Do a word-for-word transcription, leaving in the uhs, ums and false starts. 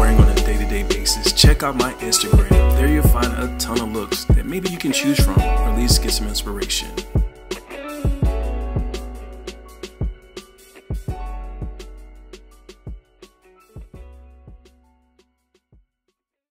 wearing on a day-to-day basis, check out my Instagram. There you'll find a ton of looks that maybe you can choose from, or at least get some inspiration.